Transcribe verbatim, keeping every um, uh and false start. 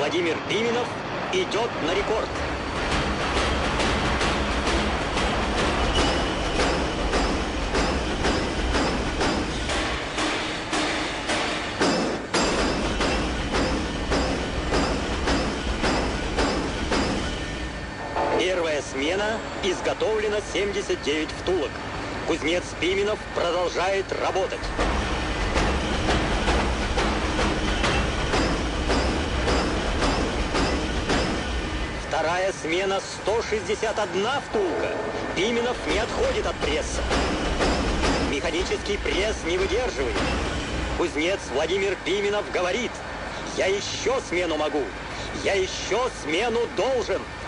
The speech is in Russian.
Владимир Пименов идет на рекорд. Первая смена изготовлена семьдесят девять втулок. Кузнец Пименов продолжает работать. Вторая смена сто шестьдесят одна втулка. Пименов не отходит от пресса. Механический пресс не выдерживает. Кузнец Владимир Пименов говорит: я еще смену могу, я еще смену должен.